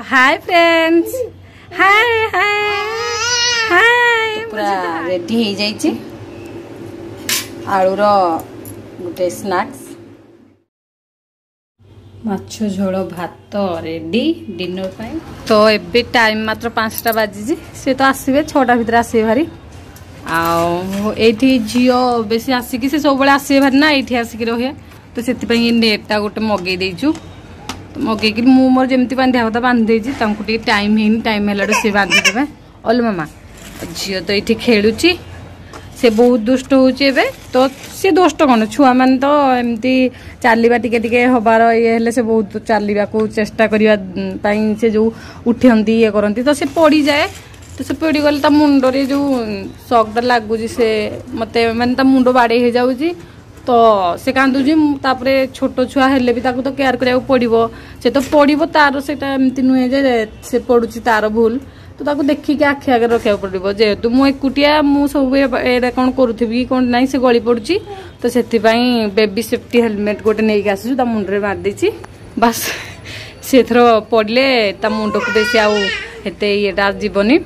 Hi friends hi हाय हाय पूरा ready हो जाइए आलूर गोटे स्नैक्स माछ झोल भात रेडी डिनर पाई। तो एबे टाइम मात्र 5टा बाजी सी तो आसवे 6टा भीतर आसवे भारी आठी झील बेसी आसिक से सब आसवे भारी ना ये आसिक रही तो से नेटा गोटे मगे देचु मगेक मोर जमी बांधा कथा बांधे टाइम है टाइम है सी बांधिदे अल मामा झील तो ये खेलुची से बहुत दुष्ट होचे तो सी दुष्ट कौन छुआ मान तो एमती चलवा टिके हबार ये से बहुत चलने को चेष्टा करने से जो उठती ये करती तो से पड़ जाए तो से पड़ गले मुंडे जो सकटा लगुच से मत मानते मुंड बाड़े हो जाऊँगी तो से कांदुची छोट छुआ हेले भी तो केयर करा पड़ो से तो पड़ो तार से नुहे जे से पड़ुची तार भूल तो ताको देखिए आखि आगे रखा पड़ो जेहेतु मु एकुटिया मु सब ये कौन करूथी कौन ना से गली पड़ी तो से बेबी सेफ्टी हेलमेट गोटे नहीं आसू मुंडे मारदे बस से थर पड़े मुंड को बेसी आते ये जीवनी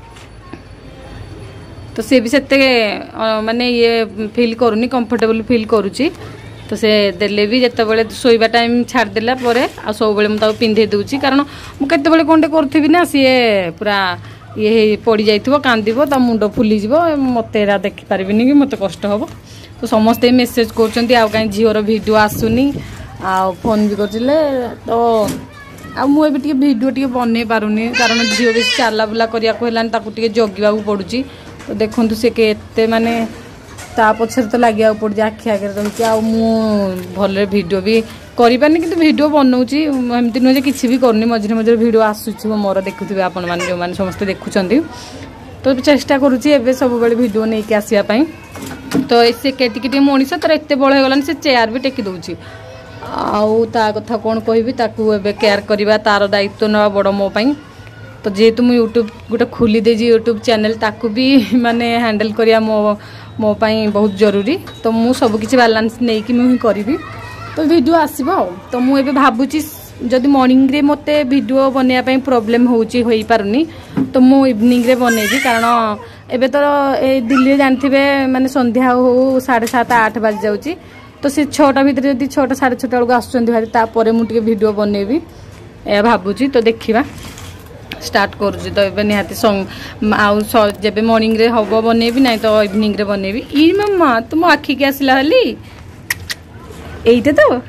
तो सी भी सेते माने ये फील करूनी कंफर्टेबल फील करुच्ची तो से देले भी जिते शोवा टाइम छाड़देला आ सब मुझे पिंधे दूची कारण मुझे कौन करूथी ना सी पूरा ये पड़ जाइए कांदो ता मुंड फुली मत देखिपारे कि मत कष्ट हम तो समस्ते मेसेज कर कहीं झीवर वीडियो आसुनी आ फोन भी करते तो मुझे वीडियो टे बन पारुनी कारण झील बेस चला बुला करने जगवा पड़ुची तो देखु सी के माने ता पछर तो लगे पड़ आखि आगे रही भल वीडियो भी करें कि वीडियो बनाऊँगी एमती नुहे कि भी करनी मझे मझे वीडियो आसूँ मोर देखुए आपण मैंने जो मैंने समस्त देखुं तो चेष्टा करुँचे सब वीडियो नहीं कि आसवाई तो से टे मनीष तर एत बड़ होगलानी से चेयर भी टेकी दूची आ कथा कौन कह केयर करवा तार दायित्व ना बड़ मोपाई तो जेहेतु मुझे यूट्यूब गोटे खोली देजी यूट्यूब चैनल ताकू भी माने हैंडल करिया मो पाई बहुत जरूरी तो मु सब किसी बैलेंस नहीं कि मुझे करी तो वीडियो आसीबो तो मु एबे भाबुची जदि मॉर्निंग रे मते वीडियो बनेया पई प्रॉब्लम होउची होई पारुनी तो मु इवनिंग रे बनेबी कारण एबे तो ए दिल्ली जानथिबे माने संध्या हो 7:30 8 बज जाउची तो से 6टा भीतर जदि 6टा 6:30 बेलू आसुचंदी भारी तापर मु टिके वीडियो बनेबी ए भाबुची तो देखिबा स्टार्ट करुँच तो ये निहाती जब मॉर्निंग रे हम बनैबी ना तो इवनिंग रे बनैबी ई मामा तुम आखिक आसला हली एटा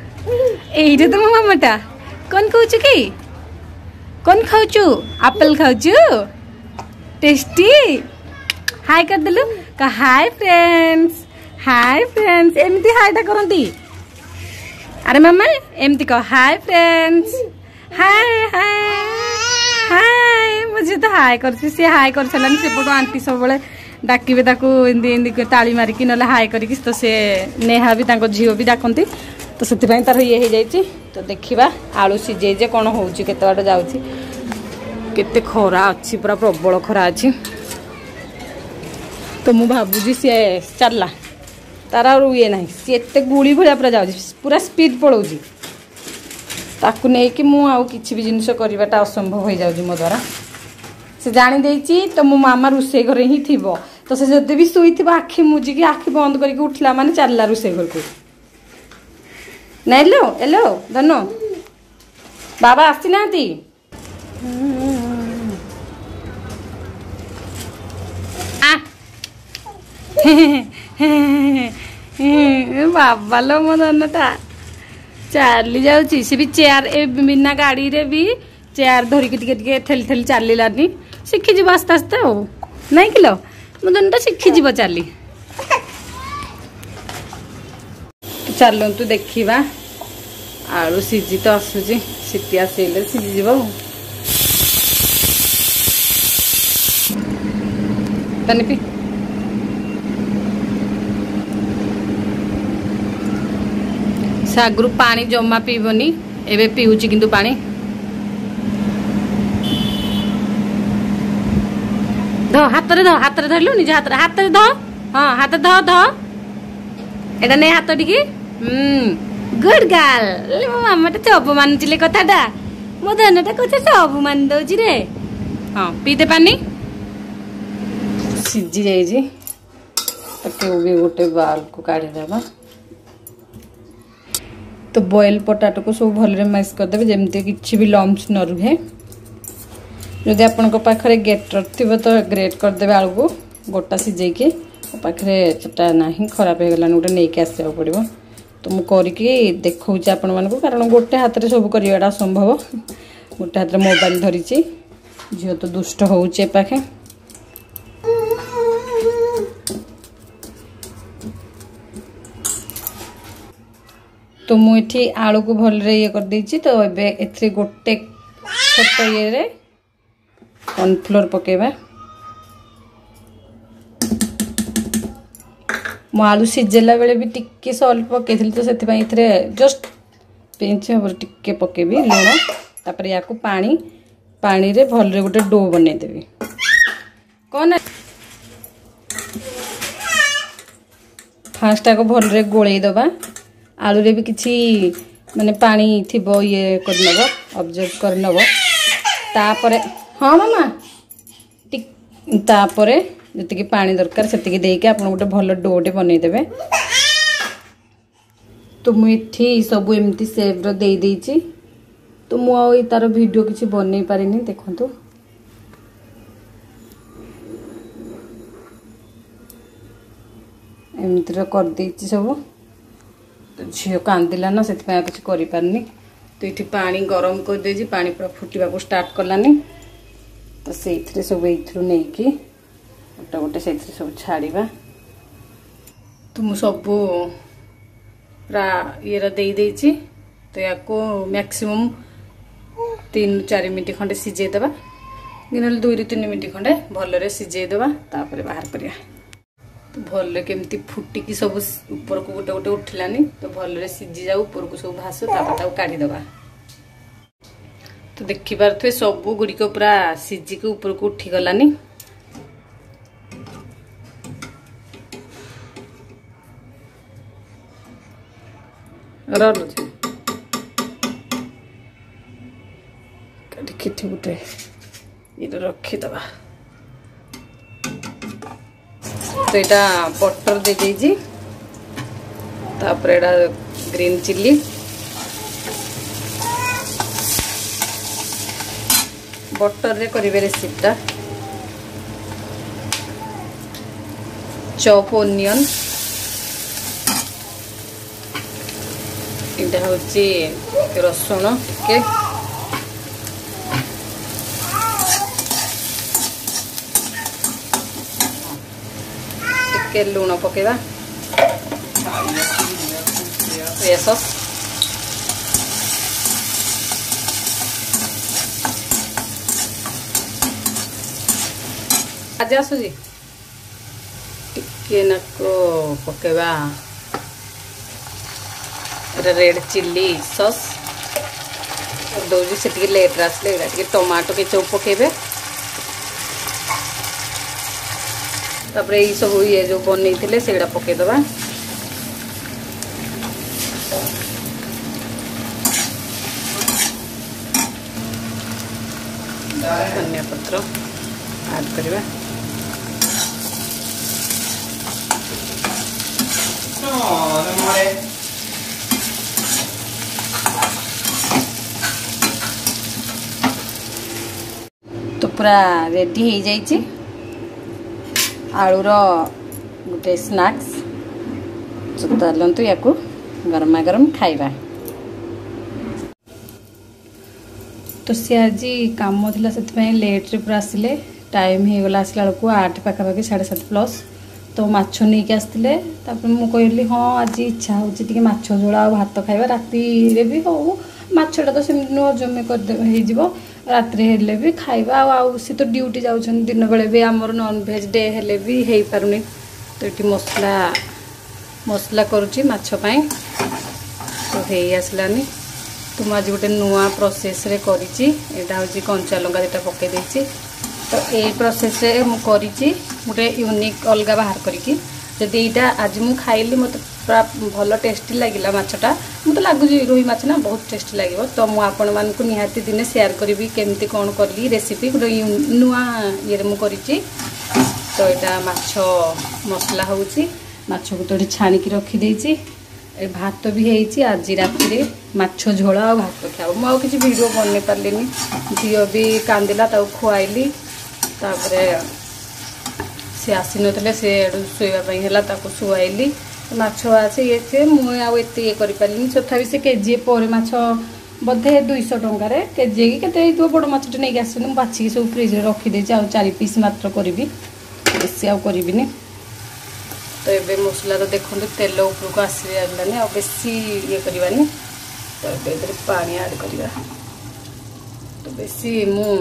तो मो मामाटा कौन खाऊचु कि कौन खाऊचु एप्पल खाऊचु टेस्टी हाय कर देलु का हाय फ्रेंड्स एमती हायटा करती अरे मामा एमती कह हाय फ्रेंड्स हाय हाय हाय मुझे तो हाय कर सी हाय कर सारानी सेपटू आंटी सब डाकिबे ताली मारिकी ना हाय कर तो से नेहा भी झील भी डाकती तो से तार ये हो जाए तो देखा आलू सीझे जे कौन हो केते बाट जाऊँगी केते खरा अच्छी पूरा प्रबल खरा अच्छी तो मु भावुँ सी चलला तार ये ना सी एत गुड़ी भाया पूरा जाऊँगी पूरा स्पीड पलाऊँगी ताकू नहीं कि मुझे भी जिनस करवाटा असंभव हो जाऊँ मो द्वारा से जानी देची तो मो मामा रोसे घर ही थी तो से जब भी शुई आखि मुझिकी आखि बंद करके उठला माने चलला रोसे घर को नहीं लो एलो धनो बाबा आसी ना बाबा लो मो धनटा चली जाऊँगी सी भी चेयर ए बिना गाड़ी रे भी चेयर धरिकी टिके ठेली ठेली चललानी शिखीज आस्ते आस्ते हो नहीं किलो मुझे शिखीज चली चलतु देखा आलू सीझी तो आसूची सीटी आसले सीझी पी से आगु पानी जमा पीबनी एबे पीउची किंतु पानी हाथ धरलु निज हाथ ध हाँ हाथ ध एटा नहीं हाथ टिके गुड गर्ल मामा टे चप मानुचिले कथाटा मो धनटा कथा सब मान दउची रे। हाँ पीते पानी सीझी जाइए ताकि भी गोटे बाल को काढ़ी देबा। तो बॉयल पोटाटो को सब भल मैश करदे जमती किसी भी लम्स न रुहे। जदि आपण पाखे ग्रेटर थी तो ग्रेट करदे आलू को गोटा सिझे पाखे सेटा ना खराब हो गलानी गोटे नहीं आसा पड़ो। तो मुझे देखा आपण मानक कारण गोटे हाथ में सब करवाटा असंभव। गोटे हाथ में मोबाइल धरी झील तो दुष्ट होचे पाखे। तो मुझे आलू को भल ये कर देछि। तो ए गोटे छोट ये कॉर्नफ्लोर पकेबा। मो आलू सिझेला बेले भी टिके सॉल्ट पकई तो से जस्ट पिंच भाव टिके पकेबी लुण तापर या पानी पानी रे भल रे गोटे डो बनईदेवी। कौन फास्ट आको भल रे गोलई दबा। आलू रे भी किछि माने पानी थिबो ये करनबो ऑब्जर्व करनबो। तापरे हाँ मामा तापरे जति पानी दरकार से देके आप गोटे भल डोटे बनईदेवे। तो मुझे सब एमती सेप दे देछि। तो मुझे तार वीडियो किसी बनई पारिनी देखंतु। एमती कर देछि सब। तो झील कांदिला ना से किसी करि पारनी। तो ये पानी गरम कर देछि पानी पूरा फुटवा को स्टार्ट कलानी। तो से सब ये नहीं कि गोटे गोटे से सब छाड़वा। तो मु सब पूरा ये दे देछि। तो या मैक्सिमम 3-4 मिनट खंडे सिझेदेवा कि 2-3 मिनट खंडे भलरे सिझेदेवा तापर बाहर करिया। तो भल केमती फुटिकी सब ऊपर को गोटे गोटे उठिलानी। तो भलरे सिझी जाऊ ऊपर को सब भासु तापर काढ़ीदेवा। तो देखि पारे सब गुड़िक पूरा सिझिक ऊपर को उठी गलानी। किठी गोटे ये रखीदबा। तो यहाँ बटर दे दीजिए तापर एटा ग्रीन चिल्ली बटर रे करिवे रेसिपीटा। चॉप ओनियन इटा होची रसुण टिके लुण पकेबा। सोया सॉस आज आसुजी टिके नाको पकेबा रेड चिल्ली सॉस दौजी से टिके लेट आसले टिके टमाटो के चौप पकेबे। तापरे ये सब ये जो बनई थिले सेड़ा पकेदबा। धनिया पत्र ऐड करबा। तो पूरा रेडी हो जाइए आलूर गोटे स्नैक्स। चलतु या गरमा गरम खाइबा। तो सी आज कम थी से लेट्रे पूरा आसिले टाइम हो गला आसला बेलू 8 पाखापाखि 7:30+। तो माछ नहीं आसते मुझे कहली हाँ आज इच्छा होची माछ झोल आ भात खाइबा। राति भी हो माछटा तो सेमती नुह जमे कर रात्रि हेले भी खाइबा। सी तो ड्यूटी जाऊँ दिन बेले भी आमर नॉनभेज डे हेले भी हो पारुनी। तो ये मसला मसला करुच्ची माछपाई। तो हो आसलानी। तो मुझे गोटे नुआ प्रोसेस रे करिछि। एटा होची कंचा लंका देटा पके देछि। तो ये प्रोसेस रे मु करिछि गोटे यूनिक अलगा बाहर करिकि जदि एटा आज मु खाइली मते पूरा भलो टेस्टी लागिला माछटा मत लगुच रोही माछ ना बहुत टेस्टी लगे। तो मुझे आपण मानक निहाती दिने शेयर करी केमती कौन कली रेसिपी गोटे नुआ ये मुझे। तो यहाँ माछ मसला होची माछ को तो छाणिकी रखीदे। भात भी है आज राति माछ झोल आ भात खाओ। मुझे किसी वीडियो बन पारे झील भी कांदिला खुआली सी आसी नथिले से शोवाई है शुआली माछ आसे ये सी मुझे ये करें तथापि से केजी पर माछ बोधे 200 टंकार केजी के बड़ माछटे नहीं आसनी बाछिकी सब फ्रिज रखीदे। 4 पीस मात्र करी बेसी आउ करी। तो ये मसला तो देखो तेल उपरको आसलानी आ बेसी ये करवानी। तो ये पानी ऐड करवा तो बेसी मु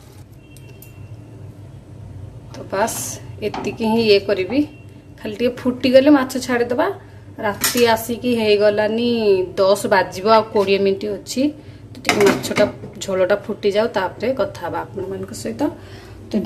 तो बस एतिकी ही ये करी खाली टे फुटी गले माछ छाड़ीदबा। राति आसिकी हो गलानी 10 बाजिबो आ 20 मिनिट अच्छी। तो टे माछटा झोलटा फुटी जाओ तापरे कथा आपण मान सहित। तो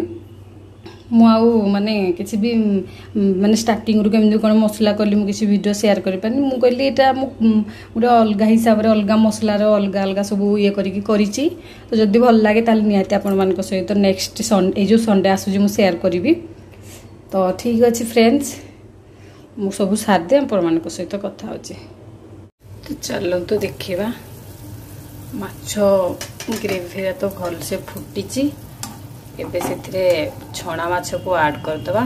मुझे माने किसी भी माने स्टार्टिंग केमती कौन मसला कली मुझे वीडियो शेयर कर पानी। मुझे कहली यहाँ गोटे अलग हिसाब से अलग मसलार अलग अलग सब ये करी। तो जदि भल लगे ताल निहाती आपण मान सहित नेक्स्ट संडे जो संडे आसूँ मुझे शेयर करी। तो ठीक अच्छे फ्रेंड्स मु सब सादे आपण मान सहित कथा होची। तो चलो तो देखा माछ ग्रेवी तो भल से फुटी। एबे से छणा माछ को ऐड करदबा।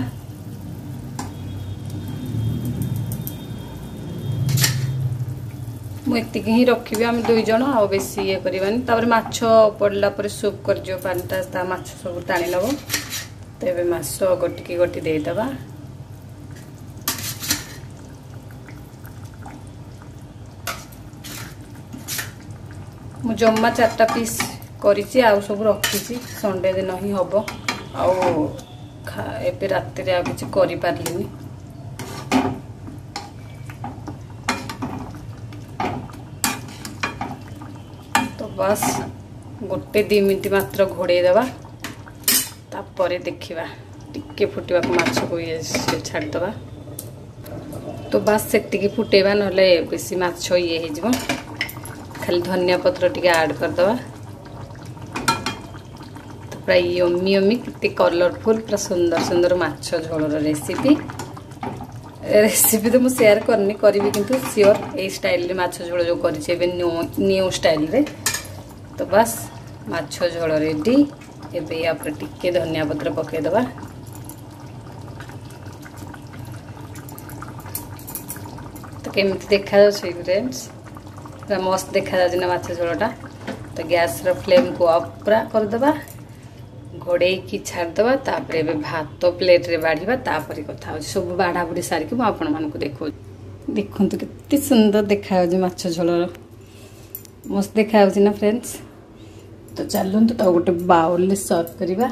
मुझे ही रखी आम 2 जन आ बेसी ये करवानी। तापर माछ पड़ला पर सूप कर जो पानीटा माछ सब टाणी नब। तो ये माछ गोटी गोटी देदबा। मु जम्मा 4टा पीस करिछि आ सब रखी संडे दिन ही हम आबे राति किसी करी पारलिनी। तो बस 1-2 मिनट मात्र घोड़े दबा तापर देखा टिके फुटवा माछ को ये छाड़दबा। तो बस से फुटेबा ना बेसी माछ ये हो खाली धनिया पत्र टिके ऐड करदबा। पूरा यम्मी यम्मी कितने कलरफुल पूरा सुंदर सुंदर माछ झोलर रेसिपी तो मुझे शेयर करनी करी किंतु सियोर ये स्टाइल माछ झोल जो करी न्यू स्टाइल रे। तो बस माछ झोल रेडी। एबे या पर टिके धनिया पत्र पकेदबा। तो केमती देखा फ्रेंड्स पूरा मस्त देखा ना माछ झोलटा। तो गैस रो फ्लेम को ऑफ पूरा करदबा घोड़े की छाड़दबा। तापर एबे भात तो प्लेट रे बाढ़ीबा तापर कथा हो सब बाढ़ा बुढ़ी सारिक आपण मान देखो देखो तो कितनी सुंदर देखा माछ झोल मस्त देखा ना फ्रेंड्स। तो चलते तो गोटे बाउल में सर्व करवा।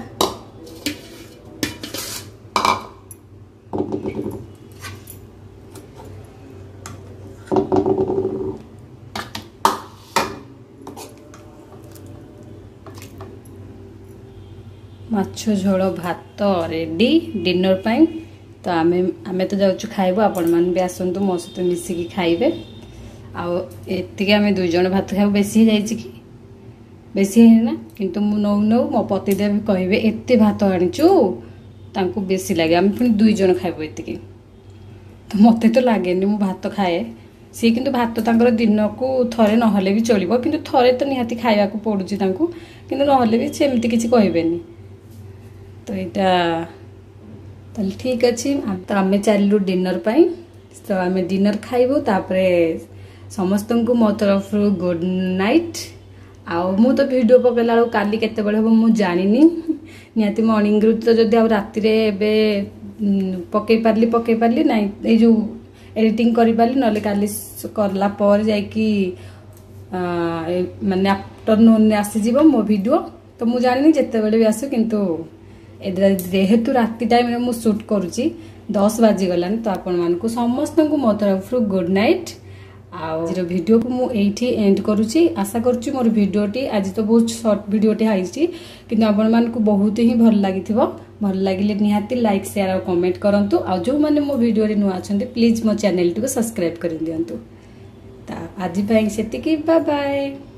माछ झोल भात रेडी डिनर पाई। तो आमे तो जाऊँ खाइबू आपण मैंने भी आसतु मो सहित मिसिकी खाइबे। आती आम 2 जन भात खाइबू बेसी जाइए कि बेसी है ना किंतु मु नौ नौ मो पतिदेव कहे एते भात आनीचु तांको बेसी लगे आम पुणी 2 जन खाइबू एतिकी। तो मते तो लगे मु भात खाए सी किंतु भात तांकर दिन को थरे नहले भी चलिबो किंतु थरे तो निहाती खाइबा को पड़ुची तांको किंतु नहले भी सेमती किछि कहबेनी। तो यहाँ तो ठीक अच्छे। तो आम चलू डिनर पाई। तो आम डिनर खाइबू तापरे समस्त को मो तरफ गुड नाइट। मु तो वीडियो पकेला काली केते बेले हम मु जानी निहाती मॉर्निंग तो जदि आ राति पकई पार्ली ना ये जो एडिटिंग करि पार्ली नले काली करला पर जाइकी माने आफ्टरनून आसी जीवो मो वीडियो। तो मु जानी जेते बेले भी आसो किंतु जेहेतु राति टाइम मु शूट करुची 10 बाजी गलानी। तो आपण मानकु समस्त को मो तरफ गुड नाइट। आज वीडियो को मु एठी एंड करुची। आशा करुची मोर वीडियोटी आज तो बहुत शॉर्ट वीडियोटी हाइची किंतु आपण मानकु बहुत ही भल लागिथिबो। भल लागिले निहाती लाइक शेयर और कमेंट करंतु। आ जो माने मो वीडियो रे नुआ अछंती प्लीज मो चैनल को सब्सक्राइब कर दियंतु। ता ଆଜି ପାଇଁ ସେତିକି, ବାଏ ବାଏ।